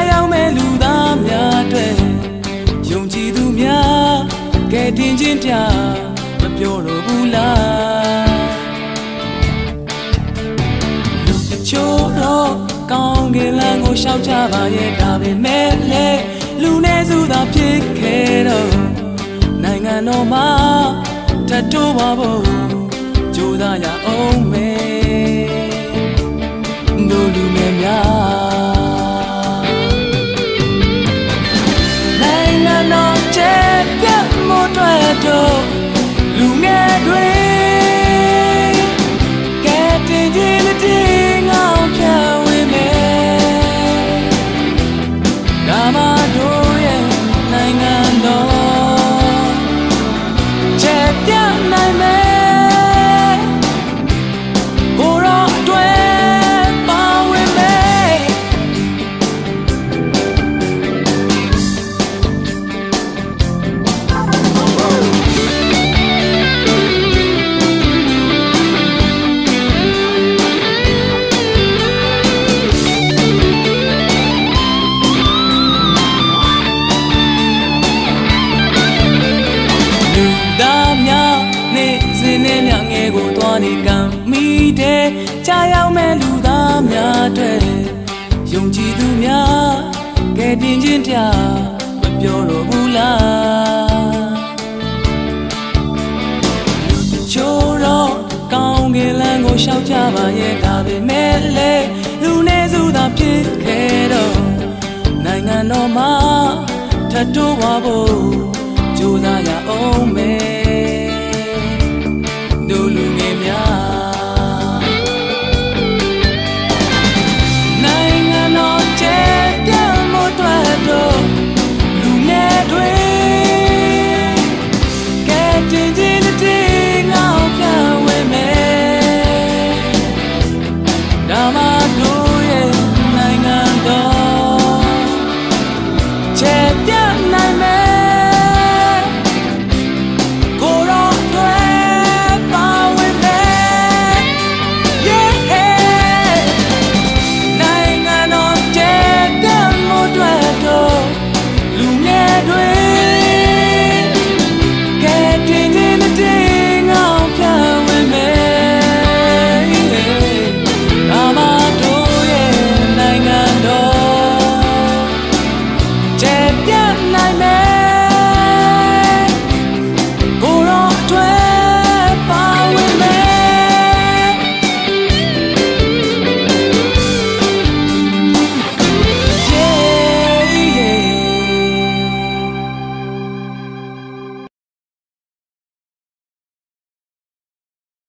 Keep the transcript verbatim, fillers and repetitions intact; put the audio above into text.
ရောက်မဲ့လူသားများတွေယုံကြည်သူများကဲတင်ချင်းပြမပြောတော့ဘူးလားလူတချို့တော့ကောင်းကင်လမ်းကိုရှောက်ကြပါရဲ့ဒါပေမဲ့လေလူနေစုသာဖြစ်ခဲ့တော့နိုင်ငံတော်မှာထပ်တိုးပါဖို့ကြိုးစားရအောင်မယ်တို့လူငယ်များနိုင်ငံတော်ကျက်ပြတ်မို့တွေ့တော့လူငယ်တွေကဲတင်ကြီးလက်တင်ငေါဖြာဝင်မယ်ဒါမှတို့ရဲ့နိုင်ငံတော်ကျက်ပြတ်နိုင်မယ်ကိုသွားနေကံမိတဲ့ကြာရောက်မဲ့လူသားများတွေယုံကြည်သူများကဲတင်ချင်းပြမပြောတော့ဘူးလားလူတချို့တော့ကောင်းကင်လမ်းကိုရှောက်ကြပါရဲ့ဒါပေမဲ့လေလူနေစုသာဖြစ်ခဲ့တော့နိုင်ငံတော်မှာထပ်တိုးပါဖို့ကြိုးစားရအောင်မယ်တို့လူ